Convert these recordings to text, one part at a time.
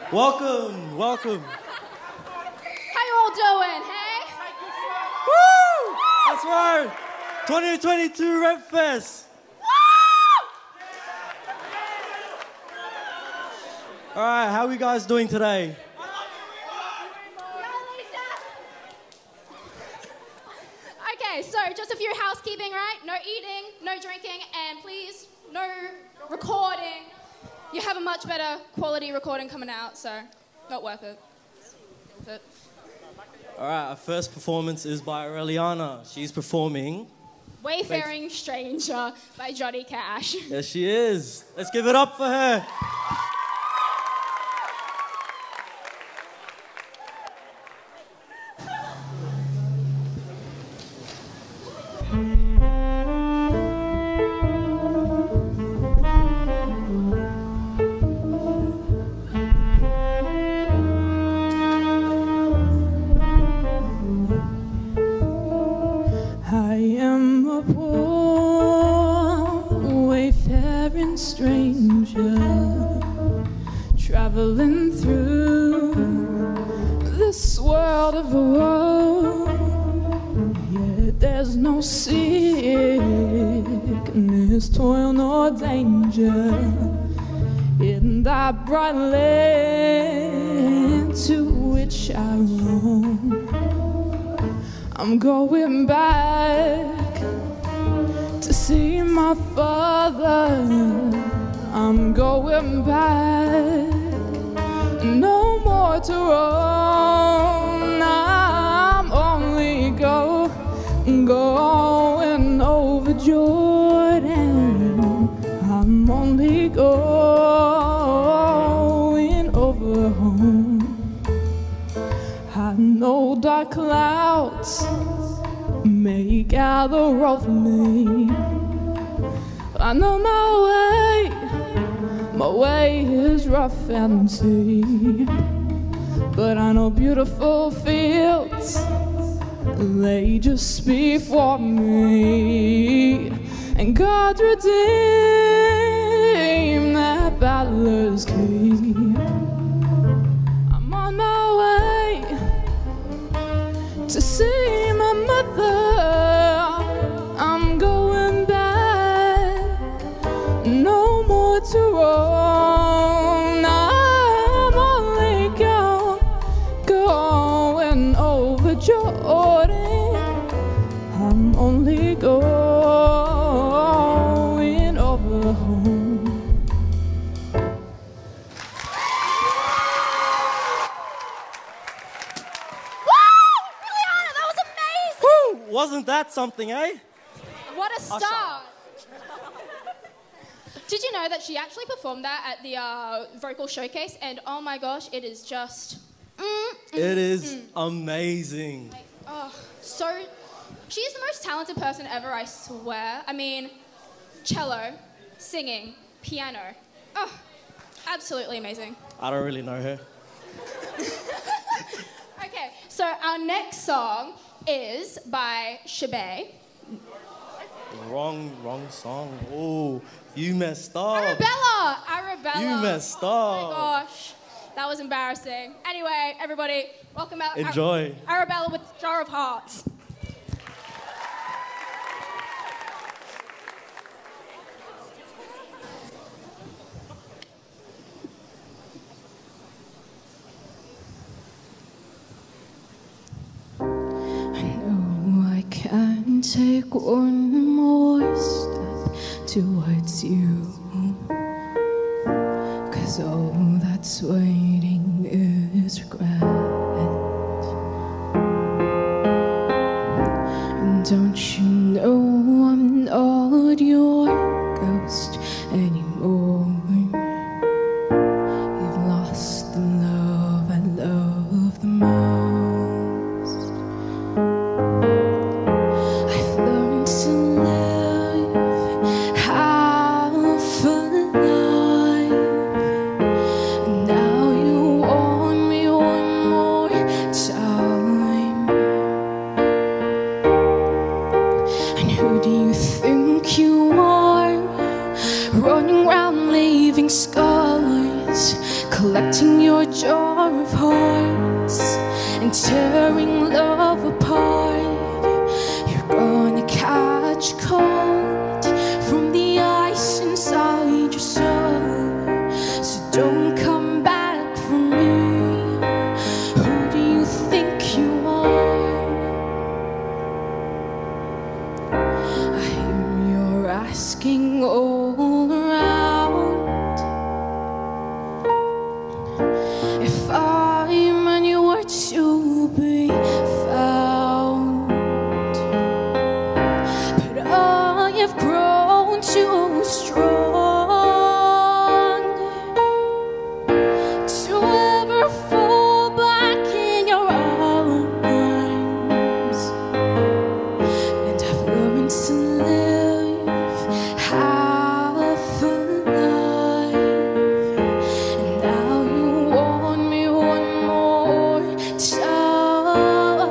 Welcome, welcome. How you all doing, hey? Woo! That's right. 2022 Rep Fest. All right, how are you guys doing today? Okay, so just a few housekeeping, right? No eating, no drinking, and please, no recording. You have a much better quality recording coming out, so not worth it. All right, our first performance is by Aureliana. She's performing Wayfaring Stranger by Johnny Cash. Yes, she is. Let's give it up for her. I am a poor wayfaring stranger, traveling through this world of woe. Yet there's no sickness, toil, nor danger in that bright land to which I roam. I'm going back to see my father. I'm going back, no more to roam. I'm only going over Jordan. I'm only going over home. I know dark clouds may gather over me. I know my way is rough and steep. But I know beautiful fields lay just before me. And God redeemed that valor's keep. I'm on my way to see my mother. I'm going back, no more to roam. I'm only going over Jordan. I'm only going over home. Wasn't that something, eh? What a start! Did you know that she actually performed that at the vocal showcase? And oh my gosh, it is just... It is amazing. So, she's the most talented person ever, I swear. I mean, cello, singing, piano. Oh, absolutely amazing. I don't really know her. Okay, so our next song is by Shabay. Wrong song. Oh, you messed up. Arabella. You messed up. Oh my gosh, that was embarrassing. Anyway, everybody, welcome out. Enjoy. Arabella with Jar of Hearts. Can't take one more step towards you, 'cause all that's waiting is regret. And don't you know I'm not your ghost anymore? You've lost the love I love the most. collecting your jar of hearts and tearing love apart. You're gonna catch cold from the ice inside your soul. So don't come back for me. Who do you think you are? I hear you're asking all around if I'm anywhere to be found. But I have grown too strong to ever fall back in your arms. And I've learned to live half alive. And now you want me one more time.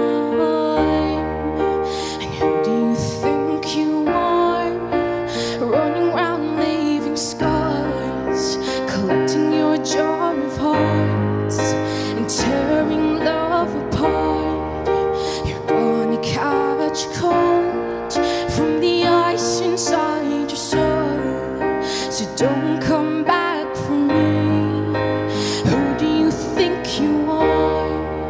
And who do you think you are? Running around leaving scars, collecting your jar of hearts and tearing love apart. You're gonna catch cold from the ice inside your soul. So don't come back for me. Who do you think you are?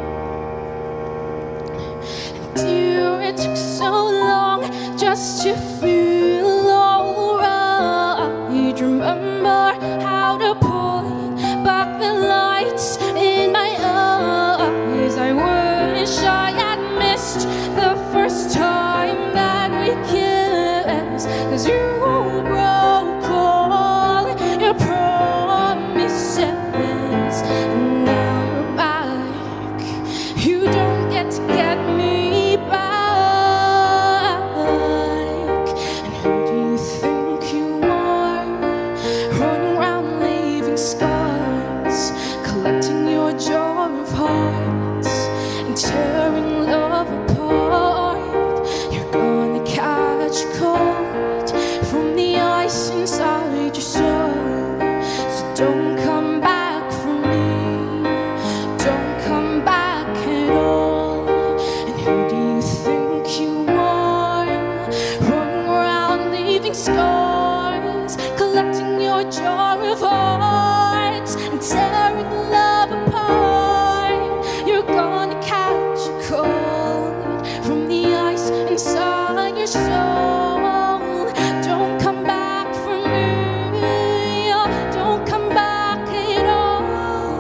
Dear, it took so long just to feel alright. Remember how to put back the lights in my eyes. I wish I had missed the first time that we kissed, 'cause you broke all your promises. And now you're back. You don't get to get me back. And who do you think you are? Running around leaving scars, collecting your jar of hearts and tearing love apart. You're gonna catch cold from the ice inside your soul. So don't come back for me. Don't come back at all. And who do you think you are? Running around leaving scars, collecting your jar of hearts and tearing love apart. You're gonna catch cold from the ice inside your soul. Don't come back for me. Don't come back at all.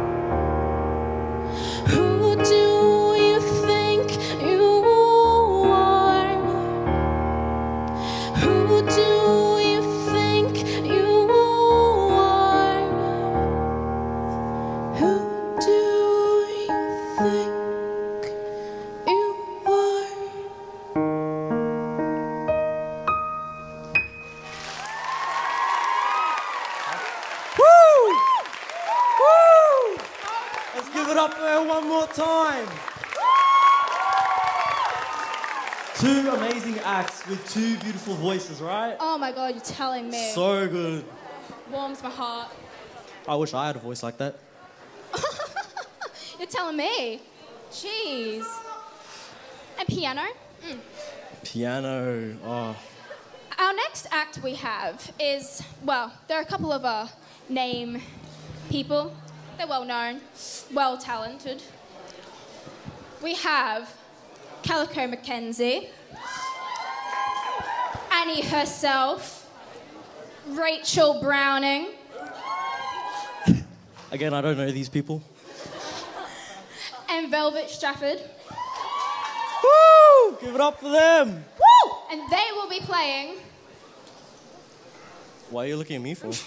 Who do you think you are? Who do you think you are? Who do you think you are? Woo! Woo! Let's give it up for her one more time. Two amazing acts with two beautiful voices, right? Oh my god, you're telling me. So good. Warms my heart. I wish I had a voice like that. You're telling me. Jeez. And piano. Piano. Oh. Our next act we have is, well, there are a couple of name people. They're well known, well talented. We have Calico Mackenzie, Annie herself, Rachel Browning, Again, I don't know these people. and Velvet Strafford. Woo! Give it up for them. Woo! And they will be playing. Why are you looking at me for?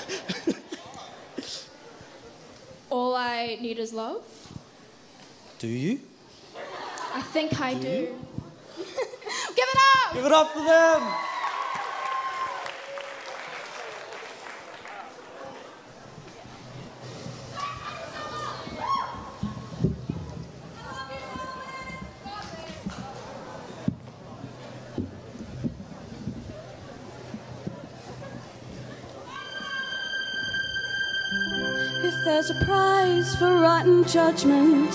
All I Need Is Love. Do you? I think I Do do. you? Give it up! Give it up for them. If there's a prize for rotten judgment,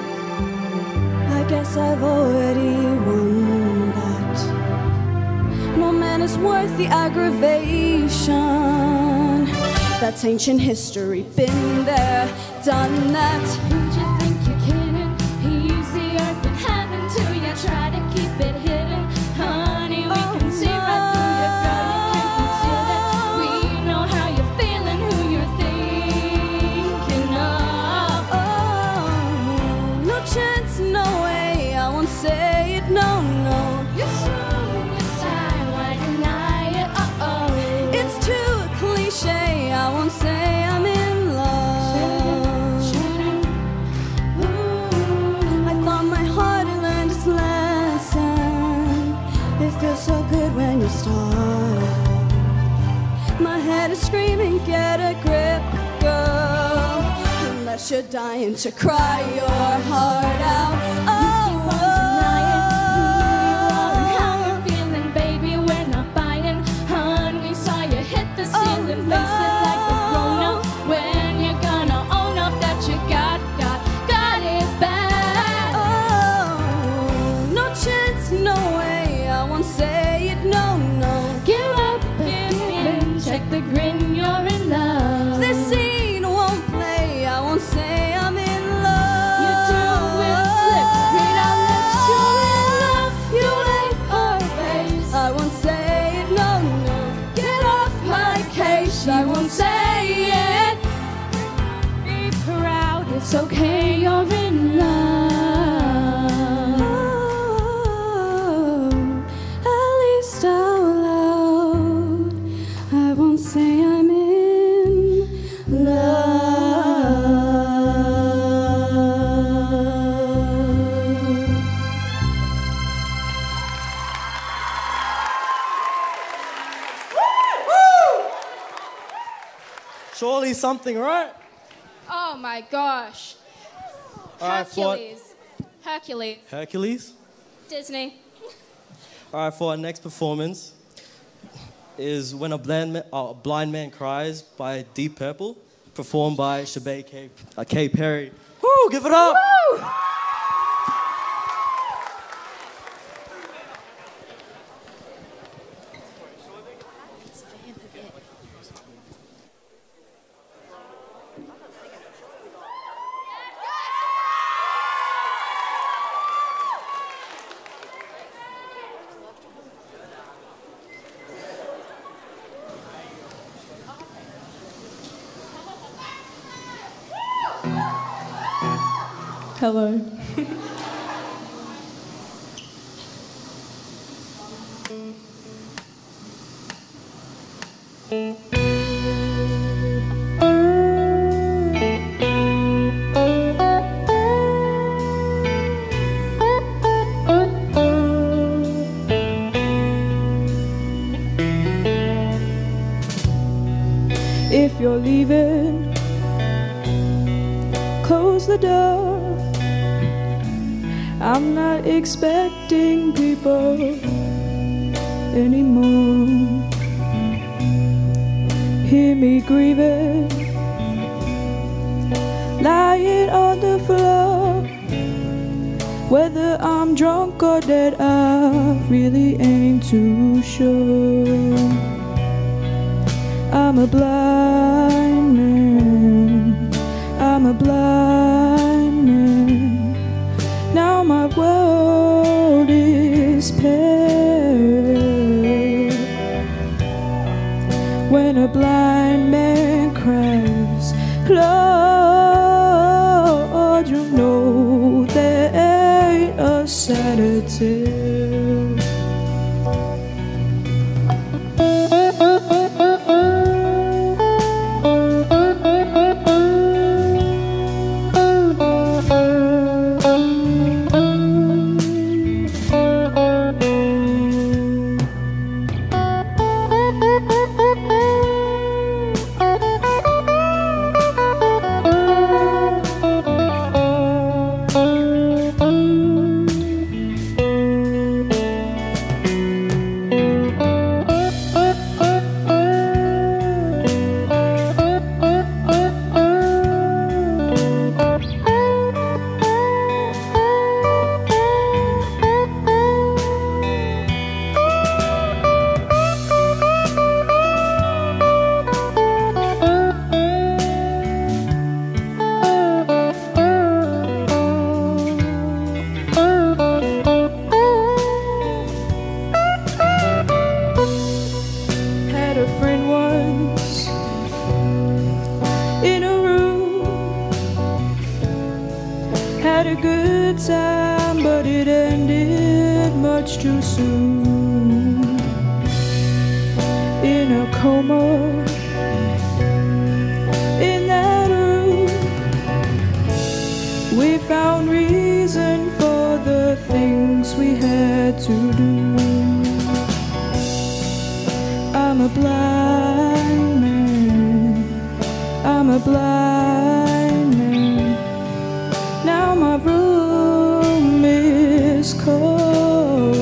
I guess I've already won that. No man is worth the aggravation. That's ancient history, been there, done that. Who'd you think you're kidding? He used the earth and heaven to you. Try to keep it hidden, honey. We can see right through your girl. You can't conceal it. We know how you're feeling, who you're thinking of. No chance, no way, I won't say it, no, no. You're strong, you're tired, why deny it? It's too cliche, I won't say I'm in love. I thought my heart had learned its lesson. It feels so good when you start. My head is screaming, get a grip, girl. Unless you're dying to cry your heart out. The grin, you're in love. This scene won't play, I won't say I'm in love. You do with lips, read our lips, you're in love. You ain't our face. I won't say it, no, no. Get off my case, I won't say it. Be proud, it's okay, you're in love. Oh, at least out loud, I won't say I'm in love. Surely something, right? Oh my gosh. All right, for Hercules. Hercules. Disney. All right, for our next performance is When a Blind Man Cries by Deep Purple, performed by Shabay K. Perry. Woo, give it up! Woo! Hello. If you're leaving, close the door. I'm not expecting people anymore. Hear me grieving, lying on the floor. Whether I'm drunk or dead, I really ain't too sure. I'm a blind man, I'm a blind man. Now my world is pale. When a blind man cries, Lord, you know there ain't a sadder tale. coma in that room. We found reason for the things we had to do. I'm a blind man, I'm a blind man. Now my room is cold.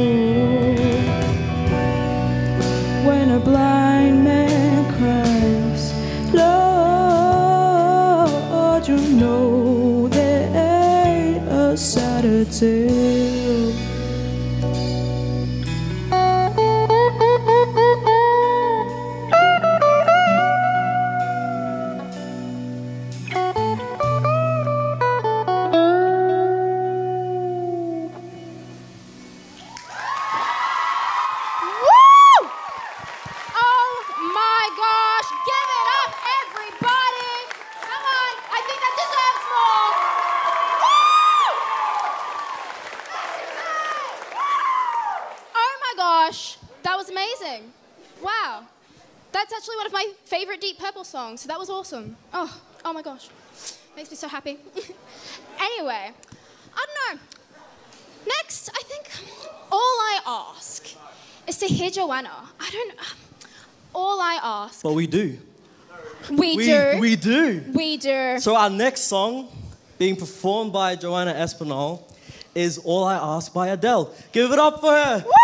When a blind man cries, Lord, you know there ain't a sadder tale. That was amazing. Wow. That's actually one of my favorite Deep Purple songs. That was awesome. Oh my gosh. Makes me so happy. Anyway, I don't know. Next, I think all I ask is to hear Joanna. All I ask. But we do. We do. We do. We do. So our next song, being performed by Joanna Espinal, is All I Ask by Adele. Give it up for her. Woo!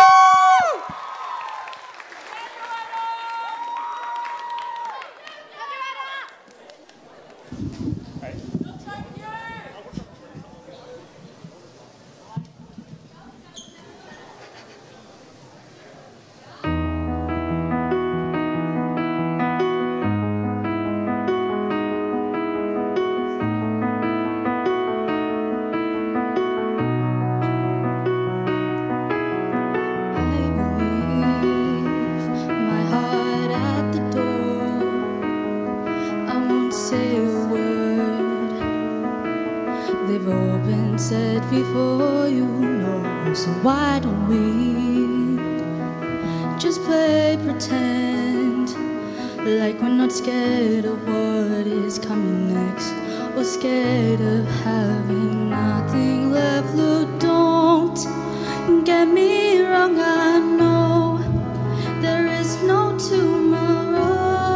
They've all been said before, you know. So why don't we just play pretend, like we're not scared of what is coming next, or scared of having nothing left. Look, don't get me wrong, I know there is no tomorrow.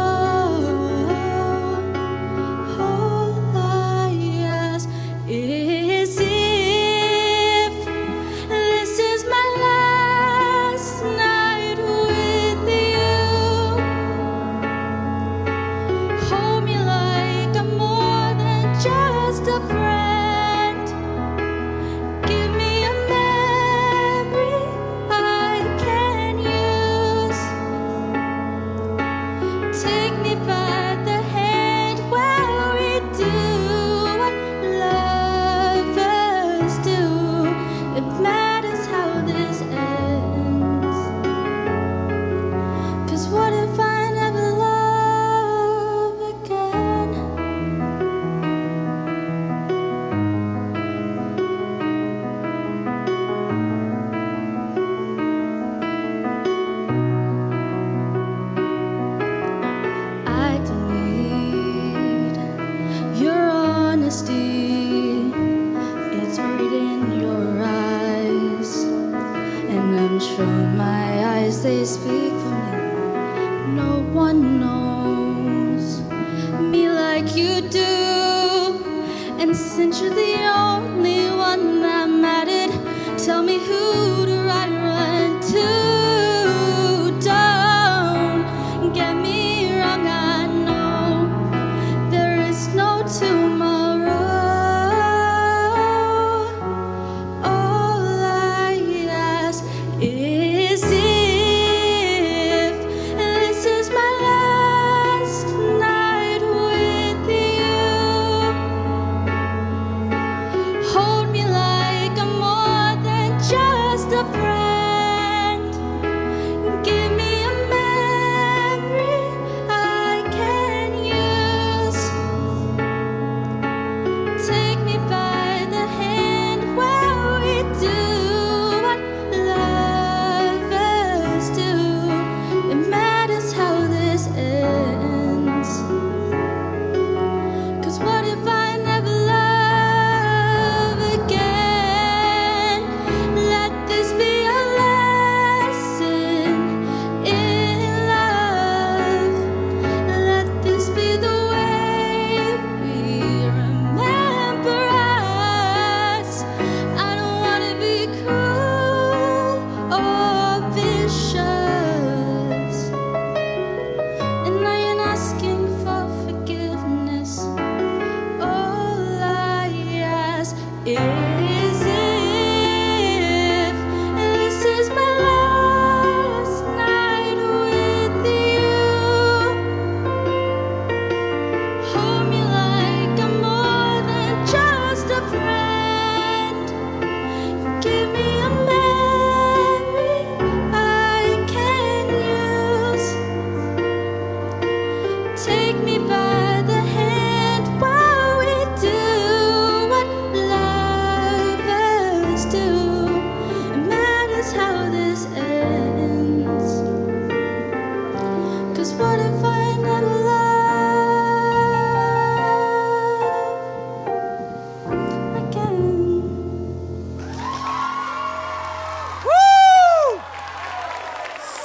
It's right in your eyes, and I'm sure my eyes, they speak for me. No one knows me like you do, and since you're the only one that mattered, tell me who do I run to? Don't get me wrong, I know there is no tomorrow. All I ask is if this is my last night with you. Hold me like I'm more than just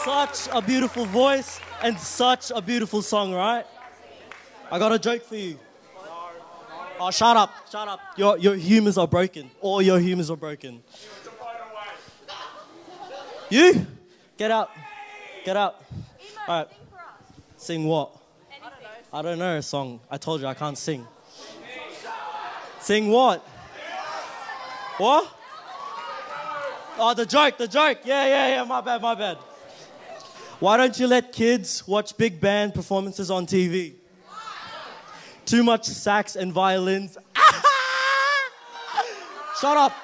such a beautiful voice and such a beautiful song, right? I got a joke for you. Oh, shut up, shut up. Your humors are broken. All your humors are broken. You? Get out. Get out. All right. Sing what? I don't know a song. I told you I can't sing. Sing what? What? Oh, the joke. Yeah, my bad. Why don't you let kids watch big band performances on TV? Too much sax and violins. Shut up.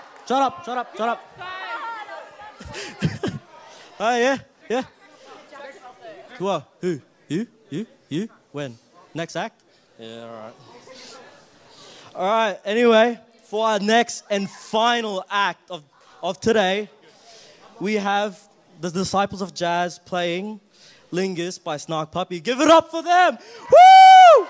Oh, yeah. What? Who? You? When? Next act? Yeah, all right. Anyway, for our next and final act of today, we have the Disciples of Jazz playing Lingus by Snark Puppy. Give it up for them! Woo!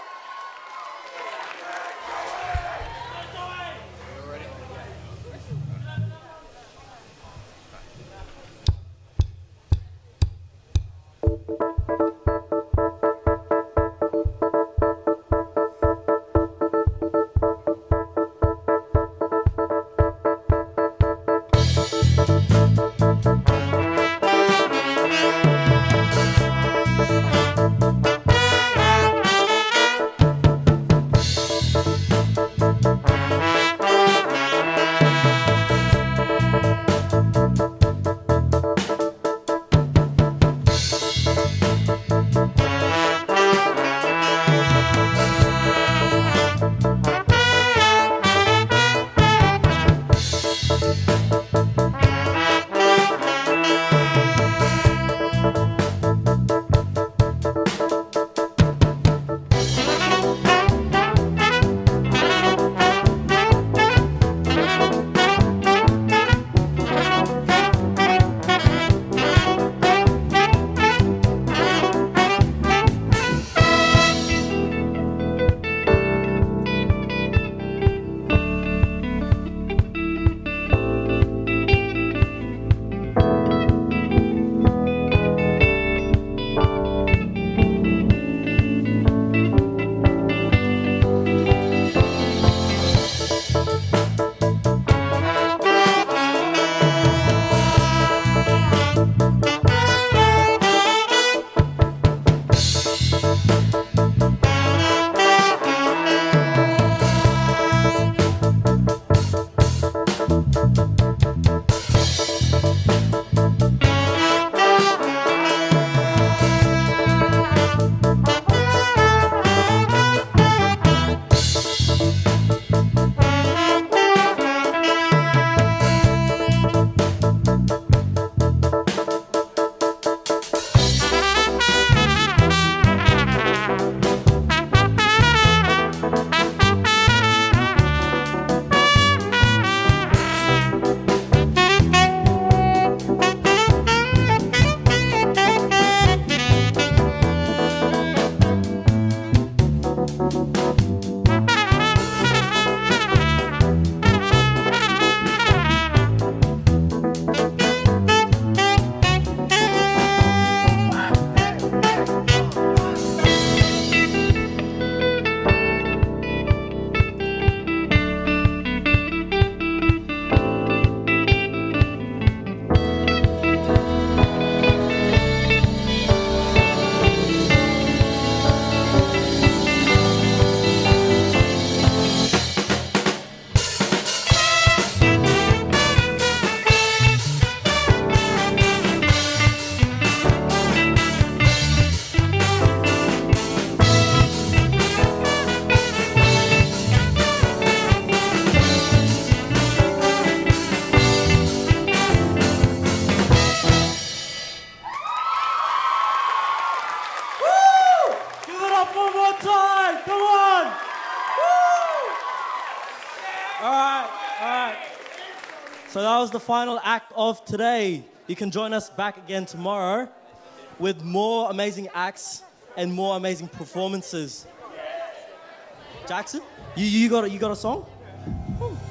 So that was the final act of today. You can join us back again tomorrow with more amazing acts and more amazing performances. Jackson, you got a song?